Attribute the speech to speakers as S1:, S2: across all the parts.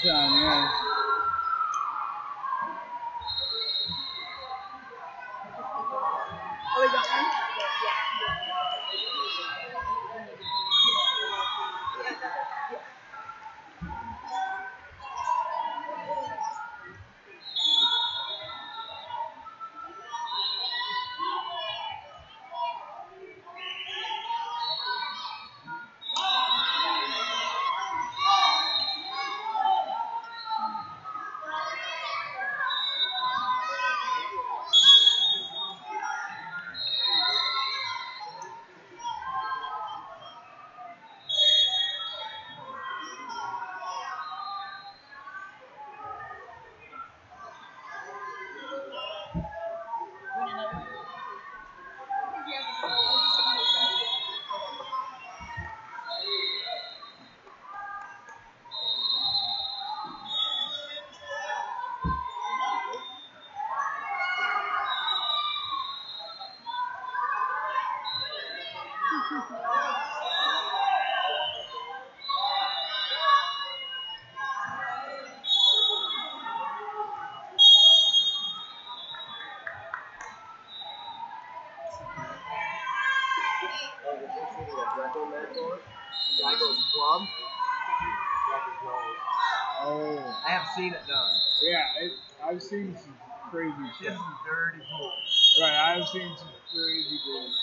S1: time, yeah.
S2: Oh, we got one?
S1: Oh.
S3: I have seen it done.
S1: Yeah, I've seen some crazy
S3: This
S1: stuff.
S3: is dirty cool.
S1: Right, I've seen some crazy stuff.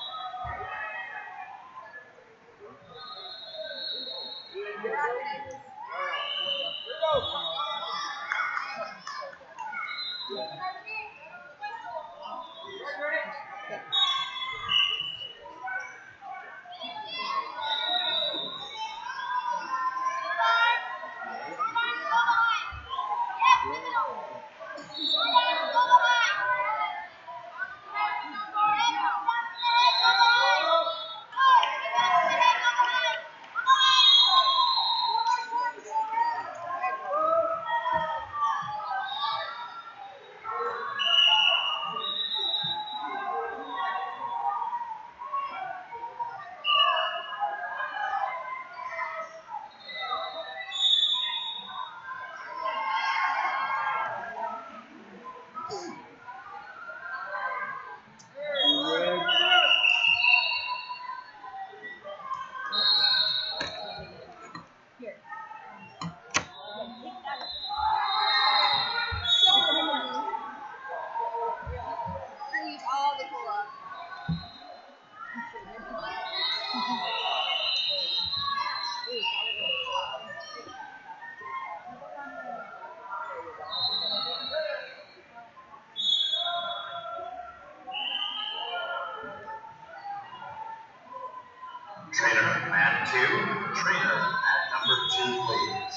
S4: Trainer at 2. Trainer at number 2, please.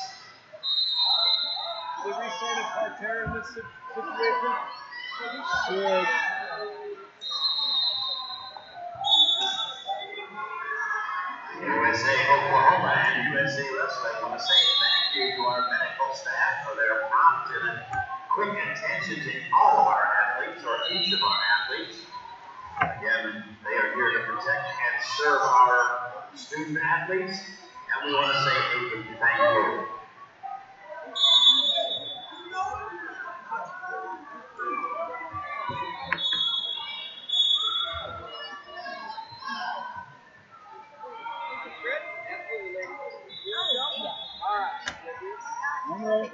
S1: Did we start a Parterre in this situation? Should.
S4: USA Oklahoma and USA Wrestling want to say thank you to our medical staff for their prompt and quick attention to all of our athletes, or each of our athletes. Again, they are here to protect and serve our student athletes, and we want to say a big thank you.
S1: All right.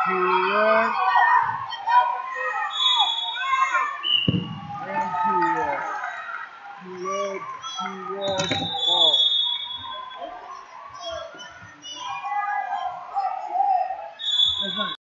S1: 2 yards.